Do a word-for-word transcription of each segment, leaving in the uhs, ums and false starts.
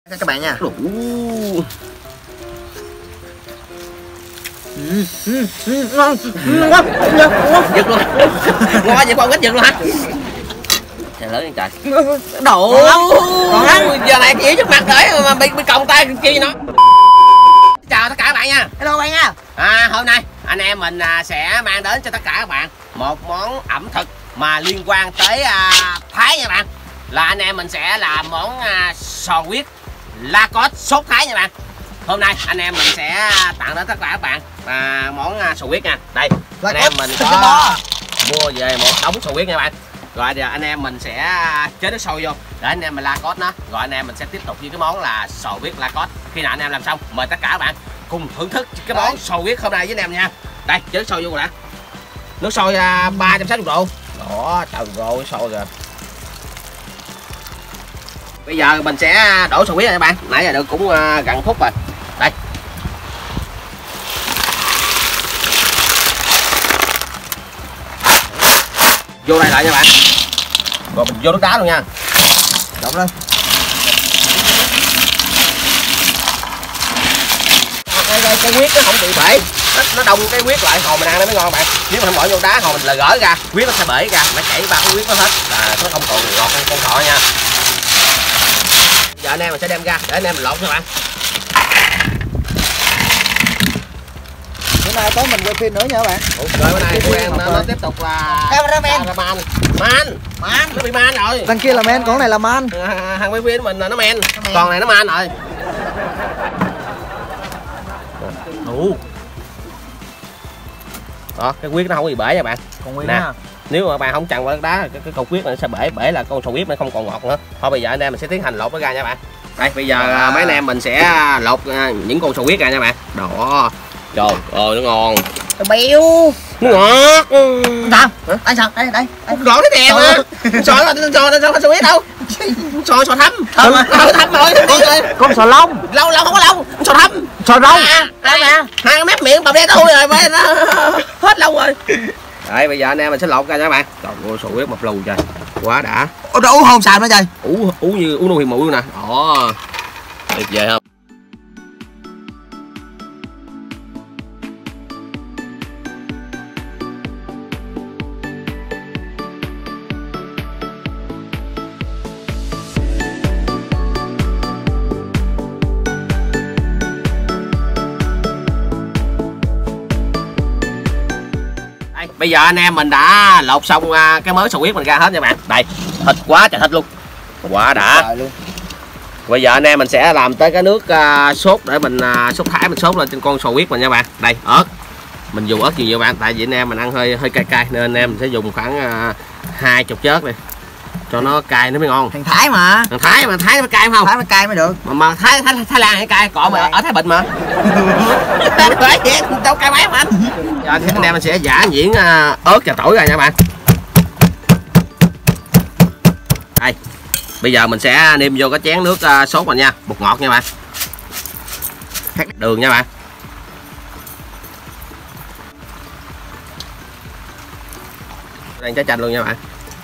các bạn nha. Đủ. Ừ, ừ, ừ, ngon, ngon quá, ngon, giật luôn, ngon vậy con ít giật luôn hả? Trời lớn trời. Đổ. Còn lắm, giờ này chỉ trước mặt để mà bị bị còng tay chi nó. Chào tất cả các bạn nha. Hello bạn nha. À, hôm nay anh em mình à, sẽ mang đến cho tất cả các bạn một món ẩm thực mà liên quan tới à, Thái nha bạn. Là anh em mình sẽ làm món à, sò huyết la cốt sốt Thái nha bạn. Hôm nay anh em mình sẽ tặng đến tất cả các bạn à, món à, sò huyết nha. Đây, anh em mình có mua về một đống sò huyết nha bạn. Rồi giờ anh em mình sẽ chế nước sôi vô để anh em mình la cốt nó. Rồi anh em mình sẽ tiếp tục với cái món là sò huyết la cốt. Khi nào anh em làm xong mời tất cả các bạn cùng thưởng thức cái món sò huyết hôm nay với anh em nha. Đây, chế nước sôi vô rồi đã. Nước sôi ba trăm sáu mươi độ. Đó, trời ơi, sôi rồi. Bây giờ mình sẽ đổ sò huyết rồi các bạn. Nãy giờ được cũng gần phút rồi. Đây. Vô đây lại nha bạn. Rồi mình vô nước đá luôn nha. Động lên. Cái, cái, cái huyết nó không bị bể. Nó, nó đông cái huyết lại hồi mình ăn nó mới ngon bạn. Nếu mà không bỏ vô đá hồi mình là gỡ ra, huyết nó sẽ bể ra, nó chảy ba cái huyết nó hết là nó không còn ngọt con con thọ nha. Giờ anh em mình sẽ đem ra để anh em mình lột nha bạn. Bữa nay có mình quay phim nữa nha các bạn. Rồi bữa nay tụi em nó, nó tiếp tục là cameraman. Man. Man. Man. Nó bị man rồi. Đằng kia là men, còn này là man. À, hàng quay phim mình là nó men, còn này nó man rồi. Đủ. Đó, cái huyết nó không bị bể nha bạn. Còn nguyên nè. ha. Nếu mà bạn không chặn vào đá cái, cái cục huyết này sẽ bể, bể là con sò huyết nó không còn ngọt nữa. Thôi bây giờ anh em mình sẽ tiến hành lột nó ra nha bạn. Đây bây giờ à. mấy anh em mình sẽ lột những con sò huyết ra nha bạn. Đó. Trời ơi nó ngon. Nó béo. Nó ngọt. Sao? Anh sao? Đây đây. Gõ cái đèn mà. Sò sò sò sò huyết đâu? Sò sò thấm. Thấm rồi, thấm rồi. Con sò lông. Lâu lâu không có lâu. Sò thấm. Sò râu. À, đây nè. Hai mép miệng bầm đen thôi rồi mà nó hết lâu rồi. Đấy bây giờ anh em mình sẽ lột ra nha các bạn. Trời ơi sò huyết mập lù trời. Quá đã. Ủa nó uống hồn xàm nữa trời. Ú ú như uống nuôi hiền mũi luôn nè. Đó. Tuyệt vời không? Bây giờ anh em mình đã lột xong cái mớ sò huyết mình ra hết nha bạn. Đây, thịt quá trời thịt luôn. Quá đã. Bây giờ anh em mình sẽ làm tới cái nước uh, sốt để mình uh, sốt Thái mình sốt lên trên con sò huyết mình nha bạn. Đây, ớt. Mình dùng ớt nhiều nhiều bạn, tại vì anh em mình ăn hơi hơi cay cay nên anh em mình sẽ dùng khoảng uh, hai chục chớt này cho nó cay nó mới ngon. Thằng Thái mà. Thằng Thái mà Thái mới cay không? Thái mới cay mới được. Mà, mà Thái Thái Thái Lan hay cay, còn mà ở Thái Bình mà. Phải vậy, đâu cay mấy mà anh. Giờ anh em mình sẽ giả nhuyễn uh, ớt và tỏi ra nha bạn. Đây. Bây giờ mình sẽ nêm vô cái chén nước uh, sốt mình nha, bột ngọt nha bạn. Đường nha bạn. Đang trái chanh luôn nha bạn.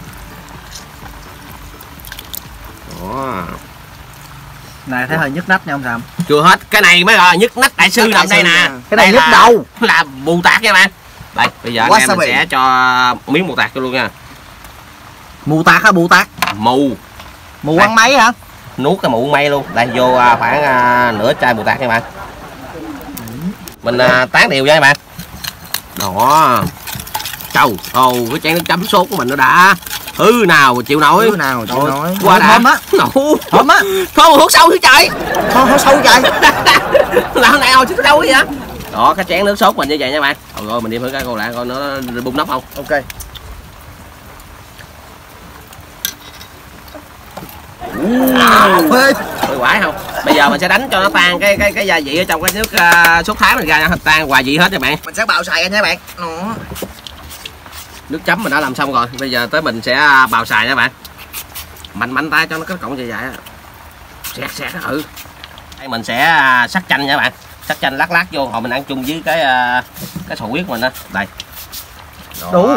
Đó. Này thấy hơi nhức nách nha ông Sàm. Chưa hết, cái này mới gọi là nhức nách đại sư nằm đây nè. Cái này nhức đầu là bù tạt nha bạn. Đây, bây giờ anh em mình sẽ cho miếng bù tạt cho luôn nha. Mù tạt hả? Bù tạt. Mù. Mù ăn mấy hả? Nuốt cái mụ mây luôn. Đây vô khoảng nửa chai bù tạt nha bạn. Mình tán đều nha bạn. Đó. Trời ơi, cái chén nước chấm sốt của mình nó đã hư nào mà chịu nổi. Hư nào chịu Rồi, nổi. Qua đã. Thơm á. Nổ. Thơm á. Thôi hút sâu thứ trời. Thôi hút sâu trời. Là hôm nay hồi chứ đâu vậy? Đó, cái chén nước sốt mình như vậy nha bạn. Rồi, rồi mình đi thử cái con lại coi nó bung nắp không. Ok. Phê quải không. Bây giờ mình sẽ đánh cho nó tan cái cái cái gia vị ở trong cái nước uh, sốt Thái mình ra nha, tan hòa vị hết nha bạn. Mình sẽ bào xài ra nha bạn. Đó. Nước chấm mình đã làm xong rồi, bây giờ tới mình sẽ bào xài nha bạn. Mạnh mạnh tay cho nó cái cọng dài dài. Xẹt xẹt nó ừ. Đây mình sẽ sắc chanh nha bạn. Sắc chanh lát lát vô hồi mình ăn chung với cái uh, cái sò huyết mình đó. Đây. Đó. Đủ.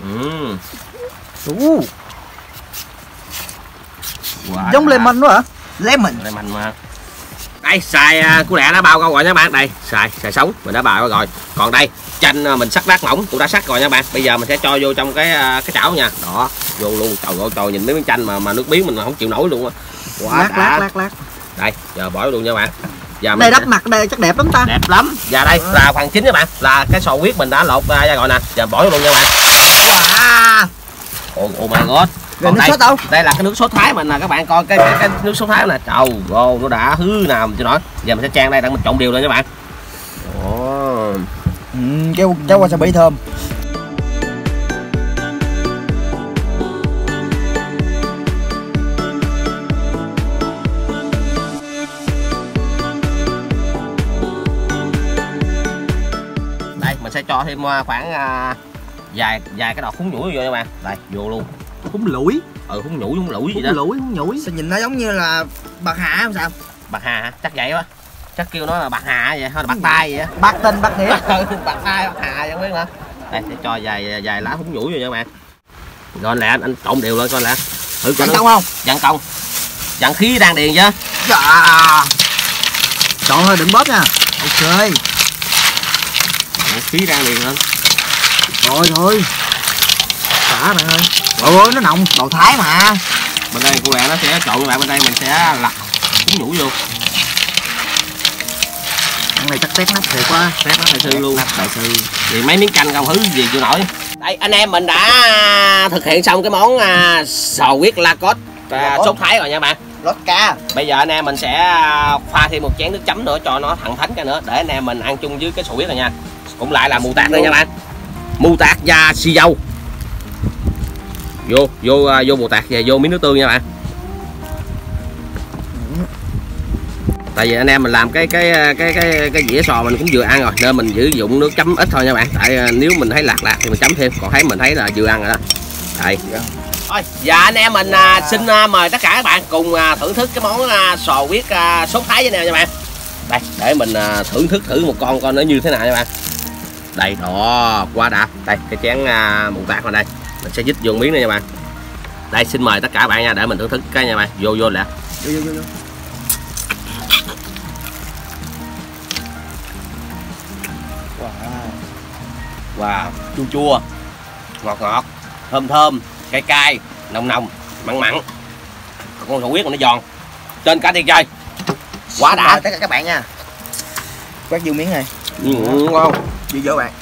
Ừ. Đủ. Wow, Giống lemon nữa hả? lemon. Lemon mà. Đây xài củ lẹ đã bao câu rồi nha bạn. Đây xài xài sống mình đã bao rồi. Còn đây chanh mình sắc lát mỏng cũng đã sắc rồi nha bạn. Bây giờ mình sẽ cho vô trong cái cái chảo nha. Đó, vô luôn. Trời ơi trời, nhìn mấy miếng chanh mà mà nước miếng mình không chịu nổi luôn á. Quá lát, lát lát lát. Đây giờ bỏ luôn nha bạn. Giờ đây đắp mặt đây chắc đẹp lắm ta. Đẹp lắm. Và đây à. là phần chính các bạn, là cái sò huyết mình đã lột ra rồi nè. Giờ bỏ vô luôn nha bạn. Wow. Oh, oh my god. Còn nước đây, sốt đâu? Đây là cái nước sốt Thái mình nè, các bạn coi cái, cái, cái nước sốt Thái nè. Trời ơi, nó đã hứ nào cho nói. Giờ mình sẽ chan đây để mình trộn đều lên các bạn. Ồ. Ừ, cái cái wasabi thơm. Đây mình sẽ cho thêm khoảng uh, vài vài cái đọt húng nhủi vô nha bạn. Đây vô luôn. Húng lủi. Ừ, húng nhủi húng lủi gì đó. Húng lủi húng nhủi. Sao nhìn nó giống như là bạc hà không sao? Bạc hà hả? Chắc vậy quá. Chắc kêu nó là bạc hà vậy, hay là bạc tai vậy. Bạc tên bạc nghĩa. Bạc tai bạc hà chẳng biết hả. Đây sẽ cho vài vài lá húng nhủi vô nha các bạn. Rồi lẹ anh, anh trộn đều lên coi lẹ. Thử Dặn công không? Dặn công. Dặn khí đang điền chứ. Dạ. Chọn thôi đừng bóp nha. Ok. Dặn khí đang điền lên. Rồi thôi. Xả bạn ơi. Trời ơi nó nồng, đồ Thái mà. Bên đây cô lẹ nó sẽ trộn các bạn, bên đây mình sẽ lặt húng nhủi vô. Cái này chắc tét nắp thiệt quá. Tét nắp đại sư luôn. Nắp đại sư. Vì mấy miếng canh không hứ gì chịu nổi. Đây anh em mình đã thực hiện xong cái món uh, sò huyết la cốt uh, sốt Thái rồi nha bạn. Lót ca. Bây giờ anh em mình sẽ pha thêm một chén nước chấm nữa cho nó thẳng thánh cái nữa để anh em mình ăn chung với cái sò huyết này nha. Cũng lại là mù tạt nữa nha bạn. Mù tạt và xì dầu. Vô vô uh, vô mù tạt và vô miếng nước tương nha bạn. Tại vì anh em mình làm cái cái cái cái cái dĩa sò mình cũng vừa ăn rồi nên mình sử dụng nước chấm ít thôi nha bạn. Tại nếu mình thấy lạc lạc thì mình chấm thêm, còn thấy mình thấy là vừa ăn rồi đó. Đây. Thôi, và anh em mình à, xin à, mời tất cả các bạn cùng à, thưởng thức cái món à, sò huyết à, sốt Thái với nhau nha bạn. Đây, để mình à, thưởng thức thử một con coi nó như thế nào nha bạn. Đây đó, quá đã. Đây, cái chén à, mù tạt vào đây. Mình sẽ dít vô miếng này nha bạn. Đây, xin mời tất cả các bạn nha để mình thưởng thức cái nha bạn. Vô vô lẹ. Vô vô vô vô. Wow, chua chua, ngọt ngọt, thơm thơm, cay cay, nồng nồng, mặn mặn. Con sò huyết mà nó giòn, trên cả thiệt chơi. Quá đã. Tất cả các bạn nha. Quét vô miếng này. Ừ, ngon. Vô vô bạn.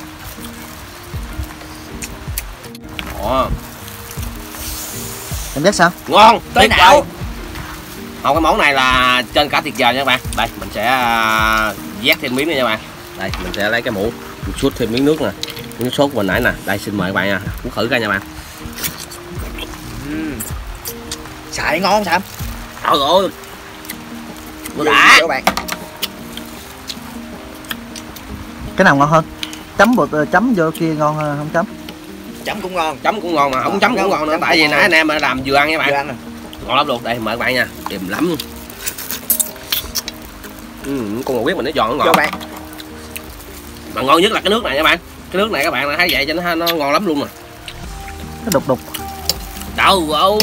Ồ. Em biết sao? Ngon, tới não. Không, cái món này là trên cả thiệt vời nha các bạn. Đây, mình sẽ vét thêm miếng nữa nha các bạn. Đây, mình sẽ lấy cái muỗng, mình sút thêm miếng nước nè. Miếng sốt của mình nãy nè. Đây, xin mời các bạn nha. Cũng thử coi nha bạn. Uhm. Xài ngon không Sam? Trời ơi. Nó đã. Các bạn. Cái nào ngon hơn? Chấm bột chấm vô kia ngon hơn không chấm? Chấm cũng ngon. Chấm cũng ngon mà không chấm cũng ngon nữa. Tại vì nãy anh em làm vừa ăn nha bạn. Vừa ăn ngon lắm luôn. Đây mời các bạn nha. Đẹp lắm. Ừ, con ngò huyết mình nó giòn nó ngọt. Bạn. Mà ngon nhất là cái nước này nha bạn. Cái nước này các bạn thấy vậy cho nó nó ngon lắm luôn nè. Nó đục đục. Trời ơi.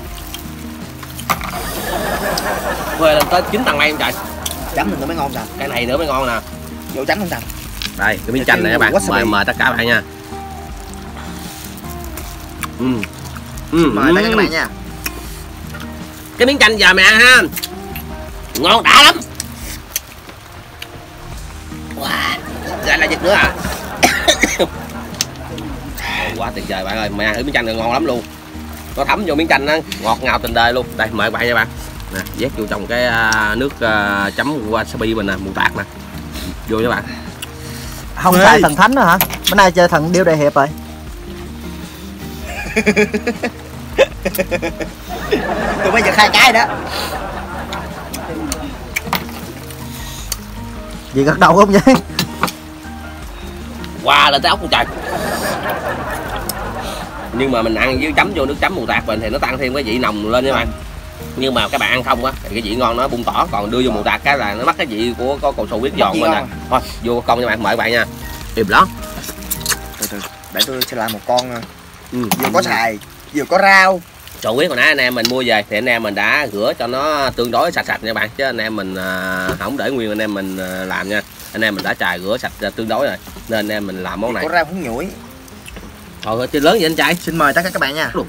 Thuê lên tới chín tầng mây không trời. Chấm mình nữa mới ngon sao? Cái này nữa mới ngon nè. Vô chấm không sao? Đây, cái miếng chanh này các bạn. Mời mời tất cả các bạn nha. Ừ. Ừ. Mời tất cả các bạn nha. Cái miếng chanh giờ mày ăn ha. Ngon đã lắm. Wow. Ra là giật nữa à. Quá tuyệt vời bạn ơi, mày ăn thử miếng chanh này ngon lắm luôn. Nó thấm vô miếng chanh á, ngọt ngào tình đời luôn. Đây mời các bạn nha bạn. Nè, vét vô trong cái nước uh, chấm wasabi mình nè, mù tạt nè. Vô nha bạn. Không xài thần thánh nữa hả? Bữa nay chơi thần điêu đại hiệp rồi. Tôi mới giật hai cái đó. Gì gật đầu không vậy? Wow, lên tới ốc con trời. Nhưng mà mình ăn với chấm vô nước chấm mù tạt mình thì nó tăng thêm cái vị nồng lên nha bạn. Nhưng mà các bạn ăn không á thì cái vị ngon nó bung tỏ, còn đưa vô mù tạt cái là nó mất cái vị của có cầu sò huyết giòn bên nè. Thôi vô con nha bạn, mời các bạn nha. Đẹp lắm. Từ từ để tôi sẽ làm một con. Ừ. Vừa có xài vừa có rau Sò huyết hồi nãy anh em mình mua về thì anh em mình đã rửa cho nó tương đối sạch sạch nha bạn, chứ anh em mình à, không để nguyên anh em mình à, làm nha. Anh em mình đã chài rửa sạch tương đối rồi nên anh em mình làm món này. Có rau húng nhủi. Thôi chơi lớn vậy anh trai. Xin mời tất cả các bạn nha. Đủ.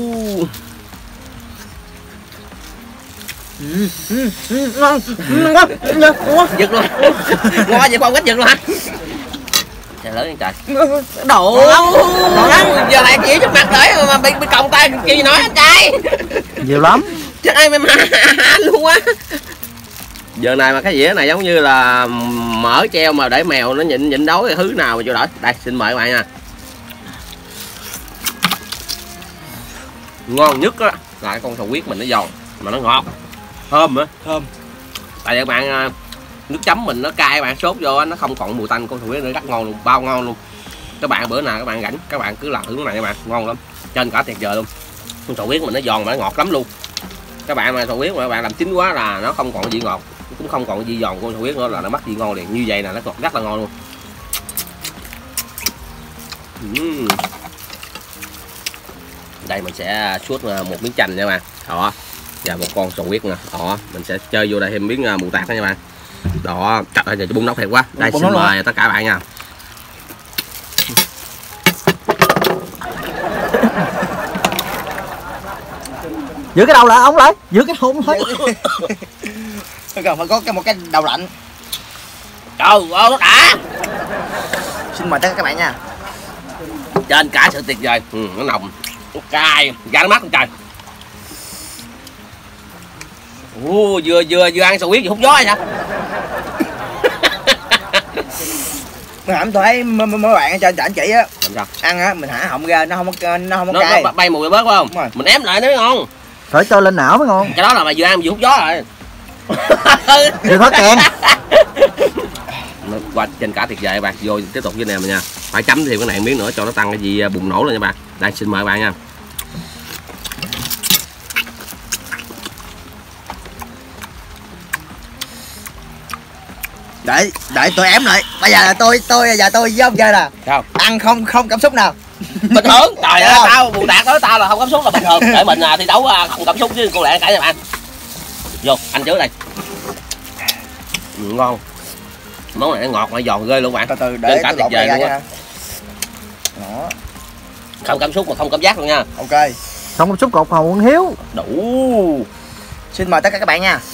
Ừ, ừ, ừ, ngon, ngon, ngon, Giật luôn. Ngon vậy không cách giật luôn hả? Trời lớn anh trời. Đổ. Ngon lắm. Giờ này chỉ trước mặt tới mà bị bị còng tay gì nói anh trai. Nhiều lắm. Chắc ai mà luôn á. Giờ này mà cái dĩa này giống như là mở treo mà để mèo nó nhịn nhịn đói thứ nào mà chưa đổi. Đây xin mời các bạn nha. Ngon nhất á là cái con sò huyết mình nó giòn mà nó ngọt, thơm nữa. Thơm. Tại các bạn nước chấm mình nó cay, các bạn sốt vô nó không còn mùi tanh, con sò huyết nó rất ngon luôn, bao ngon luôn. Các bạn bữa nào các bạn rảnh các bạn cứ làm thử cái này các bạn, ngon lắm, trên cả tuyệt vời luôn. Con sò huyết mình nó giòn mà nó ngọt lắm luôn. Các bạn mà sò huyết mà các bạn làm chín quá là nó không còn vị ngọt, cũng không còn vị giòn, con sò huyết nữa là nó mất vị ngon liền. Như vậy là nó ngọt rất là ngon luôn. uhm. Đây mình sẽ suốt một miếng chanh nha bạn, đó, và một con sò huyết nè, đó, mình sẽ chơi vô đây thêm miếng mù tạt đó nha bạn. Đó, trời ơi giờ bún nóng thiệt quá. Đây xin mời tất cả bạn nha. Giữ cái đầu lại ông lại, giữ cái hôn thôi. Cần phải có cái một cái đầu lạnh. Trời ơi nó đã. Xin mời tất cả các bạn nha. Trên cả sự tuyệt vời. Ừ, nó nồng, nó cay, ra nó mắt con trời. Ồ, vừa vừa vừa ăn sò huyết vừa hút gió vậy hả? Mình hãm tôi thấy mấy bạn cho anh chị á sao? Ăn á mình hả họng ra nó không có nó không có Nó, cay. nó bay mùi bớt phải không? Mình ém lại nó mới ngon. Phải cho lên não mới ngon. Cái đó là mà vừa ăn vừa hút gió rồi. Đừng có kèn. Nó qua trên cả tuyệt vời các bạn, vô tiếp tục với nè mình nha. Phải chấm thêm cái này miếng nữa cho nó tăng cái gì bùng nổ lên nha bạn. Đây xin mời các bạn nha. Để để tôi ém lại. Bây giờ là tôi tôi giờ tôi với ông chơi nè. Sao? Ăn không không cảm xúc nào. Bình thường. Trời ơi tao bù đạt nói tao là không cảm xúc là bình thường. Để mình à, thi đấu à, không cảm xúc với cô lẹ cả nha bạn. Vô anh trước đây. Ừ, ngon. Món này nó ngọt mà giòn ghê luôn bạn. Từ từ để cả tuyệt vời luôn á. Đó. Không cảm xúc mà không cảm giác luôn nha. Ok. Không có xúc cột hầu Quân Hiếu. Đủ. Xin mời tất cả các bạn nha.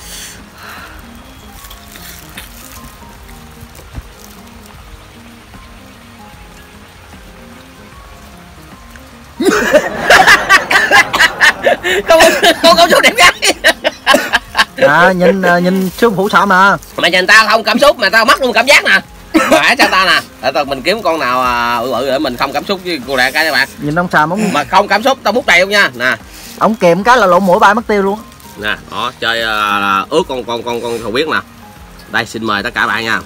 Con con cảm xúc đẹp gái. À nhìn nhìn sư phụ sợ mà. Mà nhìn tao không cảm xúc mà tao mất luôn cảm giác nè. Phải cho tao nè. Để tao mình kiếm con nào ừ ừ để mình không cảm xúc với cô lẹ cái các bạn. Nhìn ông xàm ông Mà không cảm xúc tao múc đầy luôn nha. Nè. Ông kèm cái là lộn mũi bay mất tiêu luôn. Nè, đó chơi uh, ướt con con con con sò huyết nè. Đây xin mời tất cả bạn nha.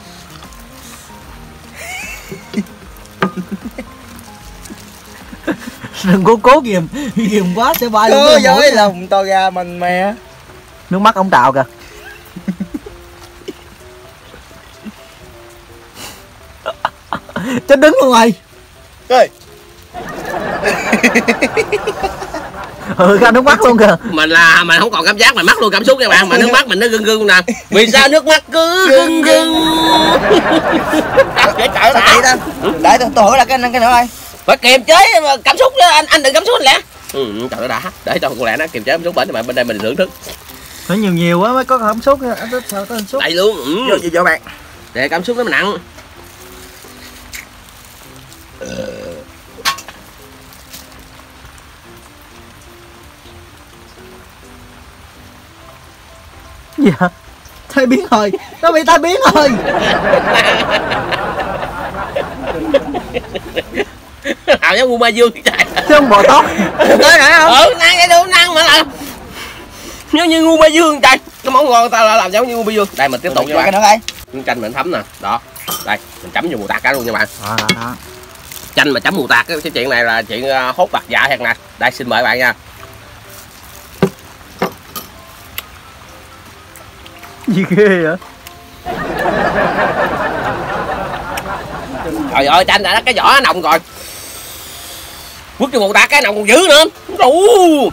Đừng có cố kìm, kìm quá sẽ bay Cứ dối lòng tôi ra mình mẹ. Nước mắt ông trào kìa. Chết đứng luôn mày. Ơi. Ừ ra nước mắt luôn kìa. Mình là mình không còn cảm giác mà mất luôn cảm xúc các bạn, mà nước mắt mình nó gưng gưng nè. Vì sao nước mắt cứ gưng gưng? Để trời đã. Để tôi tôi hỏi là cái cái nữa ơi. Phải kiềm chế cảm xúc đó, anh anh đừng cảm xúc anh lẽ. Ừ trời đã. Để cho cô lẹ nó kiềm chế cảm xúc bệnh mà bên đây mình thưởng thức. Nó nhiều nhiều quá mới có cảm xúc, sao có cảm xúc. Đây luôn. Ừ. Vô vô bạn. Để cảm xúc nó nặng. Dạ. Tai biến rồi, nó bị tai biến rồi. Nào giống ngu ma dương trời. Chứ không bò tót. Tới nãy không? Ừ, năng cái đúng năng mà là giống như ngu ma dương trời. Cái món ngon tao làm giống như ngu ma dương. Đây mình tiếp tục nha bạn. Cái nữa đây. Miếng chanh mình thấm nè, đó. Đây, mình chấm vô mù tạt cả luôn nha bạn. À, đó. Chanh mà chấm mù tạt cái chuyện này là chuyện hốt bạc dạ thiệt nè. Đây xin mời bạn nha. Gì ghê vậy? Trời ơi chanh đã cái vỏ nồng rồi. quất cho mù tạt cái nào còn dữ nữa. Đủ.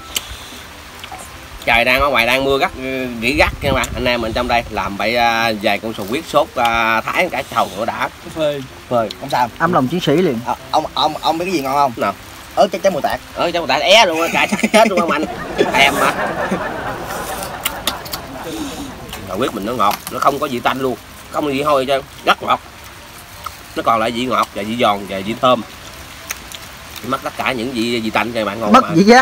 Trời đang ở ngoài đang mưa gắt rỉ gắt nha mà anh em mình trong đây làm vậy uh, vài con sò huyết sốt uh, thái cả chầu nữa đã phơi phơi không sao. Âm lòng chiến sĩ liền. À, ông ông ông biết cái gì ngon không? Nào ớt chắc chắn mù tạt. ớt chắc mù tạt é luôn á, cài chắc chết luôn á mạnh thèm mà. Sò huyết mình nó ngọt, nó không có vị tanh luôn, không có vị hôi chứ, rất ngọt. Nó còn lại vị ngọt và vị giòn và vị thơm, mất tất cả những vị vị tanh cho bạn ngon. Mất vị giác.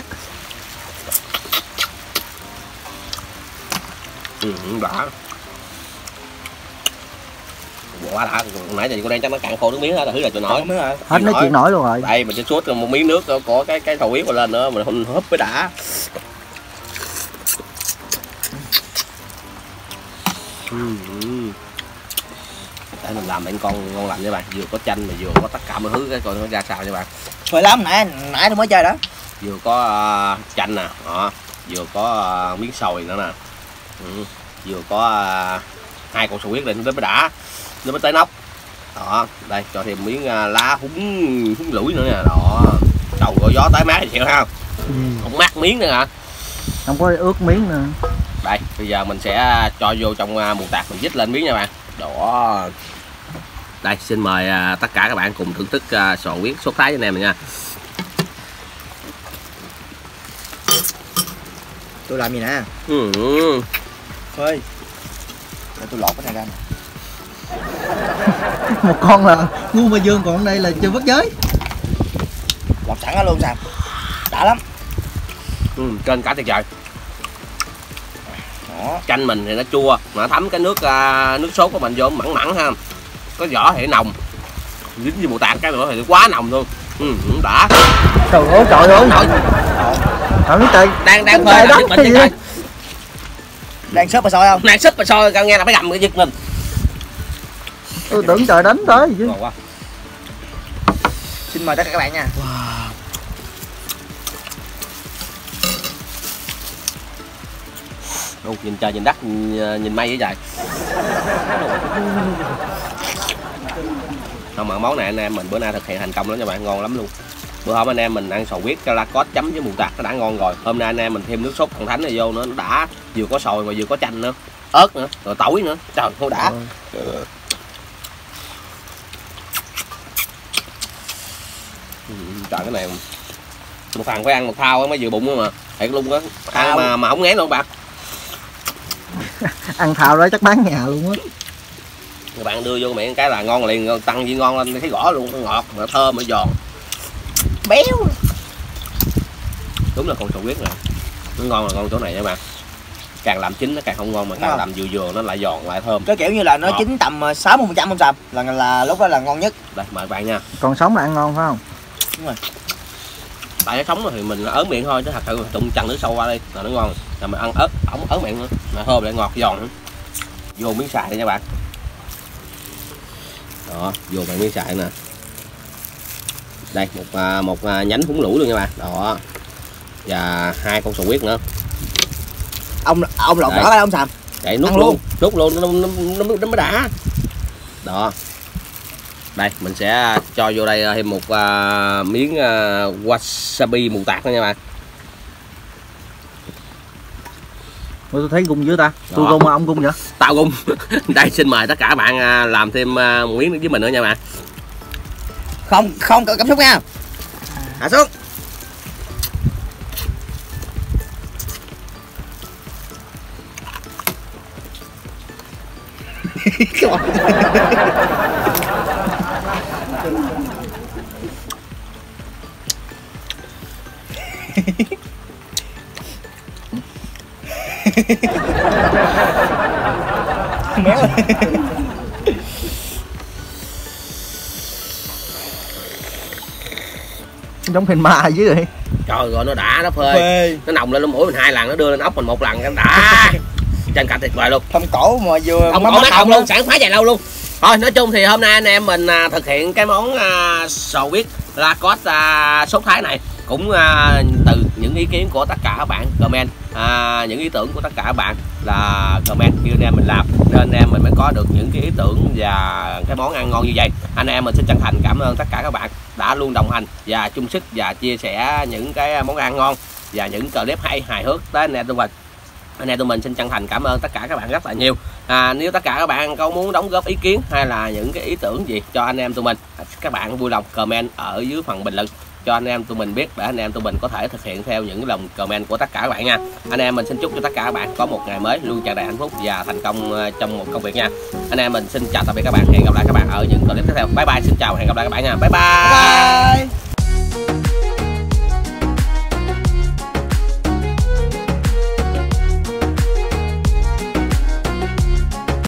Ừ, đã quá đã. Nãy giờ cô đang chắc nó cạn khô nước miếng hết rồi, thứ là tôi nói hết nói chuyện nổi luôn rồi. Đây mình sẽ suốt một miếng nước của cái cái sò huyết lên nữa, mình húp với đã. Để mình làm bánh con ngon lành nha bạn, vừa có chanh mà vừa có tất cả mọi thứ cái coi nó ra sao nha bạn. Phơi lắm, nãy nãy tôi mới chơi đó. Vừa có uh, chanh nè, đó. Vừa có uh, miếng sồi nữa nè. Ừ. Vừa có uh, hai con sò huyết lên nó mới đã, nó mới tới nóc. Đó, đây cho thêm miếng uh, lá húng húng lủi nữa nè. Đó, đầu gọi gió tới mát thì chịu ha. Ừ. Không mát miếng nữa hả? Không có ướt miếng nữa. Đây, bây giờ mình sẽ cho vô trong uh, mù tạt mình dít lên miếng nha bạn. Đó. Đây, xin mời uh, tất cả các bạn cùng thưởng thức uh, sò huyết sốt thái với anh em mình nha. Tôi làm gì nè? Ừ. Phơi. Để tôi lột cái này ra nè. Một con là ngu mà dương, còn đây là chưa vất giới. Lột sẵn ra luôn sao? Đã lắm. Ừ, trên cả tuyệt vời. Đó. Chanh mình thì nó chua mà thấm cái nước uh, nước sốt của mình vô mặn mặn ha. Có vỏ thì nồng. Dính với mù tạt cái nữa thì quá nồng luôn. Ừ, đã. Trời ơi trời ơi. Trời ơi trời. Đang đang phơi đó mình trời. Đang sớp mà soi không? Đang súp mà soi cao nghe là phải gầm cái giật mình. Tôi tưởng trời đánh tới chứ. Quá. Xin mời tất cả các bạn nha. Wow. Ô, nhìn trời nhìn đất nhìn, nhìn mây vậy trời. Không mà món này anh em mình bữa nay thực hiện thành công lắm nha bạn, ngon lắm luôn. Bữa hôm anh em mình ăn sò huyết la cốt chấm với mù tạt nó đã ngon rồi. Hôm nay anh em mình thêm nước sốt thần thánh này vô nữa nó đã, vừa có sồi mà vừa có chanh nữa, ớt nữa, rồi tỏi nữa. Trời ơi đã. Ừ. Trời cái này một thằng phải ăn một thao mới vừa bụng mà thiệt luôn á, ăn mà mà không ngán luôn bạn. Ăn thao đó chắc bán nhà luôn á. Các bạn đưa vô miệng cái là ngon liền, tăng viên ngon lên thấy rõ luôn, nó ngọt mà thơm mà giòn béo. Đúng là con sò huyết này nó ngon là ngon chỗ này nha bạn, càng làm chín nó càng không ngon mà càng làm vừa vừa nó lại giòn lại thơm. Cái kiểu như là nó ngọt. Chín tầm sáu mươi phần trăm không sao là là lúc đó là ngon nhất. Đây mời bạn nha. Còn sống là ăn ngon phải không? Đúng rồi. Tại nó sống rồi thì mình ớn miệng thôi chứ thật sự trụng chần nước sâu qua đây là nó ngon. Là mình ăn ớt ống ớn miệng nữa mà thơm lại ngọt giòn nữa. Vô miếng xài đây nha bạn. Đó, vô bạn miếng xài nè. Đây một một nhánh húng lủi luôn nha bạn. Đó. Và hai con sò huyết nữa. Ông ông lột vỏ ra ông Sàm. Vậy nút luôn, nút luôn nó nó, nó, nó mới đã. Đó. Đây mình sẽ cho vô đây thêm một uh, miếng uh, wasabi mù tạt nữa nha bạn. Ủa, tôi thấy gung dưới ta. Tôi gung mà ông gung vậy? Tao gung. Đây xin mời tất cả bạn uh, làm thêm uh, một miếng với mình nữa nha bạn. Không không cảm xúc nha. Hạ xuống. Méo. Giống phim ma dưới rồi. Trời ơi nó đã nó phê. phê. Nó nồng lên lỗ mũi mình hai lần, nó đưa lên ốc mình một lần cái đã. Trên cả tuyệt vời luôn. Không cổ mà vừa không cổ mắt không luôn, sẵn phá dài lâu luôn. Thôi nói chung thì hôm nay anh em mình à, thực hiện cái món à, sò huyết la cốt à, sốt thái này cũng à, từ những ý kiến của tất cả các bạn comment à, những ý tưởng của tất cả các bạn là comment kêu anh em mình làm, nên anh em mình mới có được những cái ý tưởng và cái món ăn ngon như vậy. Anh em mình xin chân thành cảm ơn tất cả các bạn đã luôn đồng hành và chung sức và chia sẻ những cái món ăn ngon và những clip hay hài hước tới anh em tụi mình. Anh em tụi mình xin chân thành cảm ơn tất cả các bạn rất là nhiều. À, nếu tất cả các bạn có muốn đóng góp ý kiến hay là những cái ý tưởng gì cho anh em tụi mình, các bạn vui lòng comment ở dưới phần bình luận cho anh em tụi mình biết để anh em tụi mình có thể thực hiện theo những lòng comment của tất cả các bạn nha. Anh em mình xin chúc cho tất cả các bạn có một ngày mới luôn tràn đầy hạnh phúc và thành công trong một công việc nha. Anh em mình xin chào tạm biệt các bạn, hẹn gặp lại các bạn ở những clip tiếp theo. Bye bye, xin chào, hẹn gặp lại các bạn nha. Bye bye, bye, bye.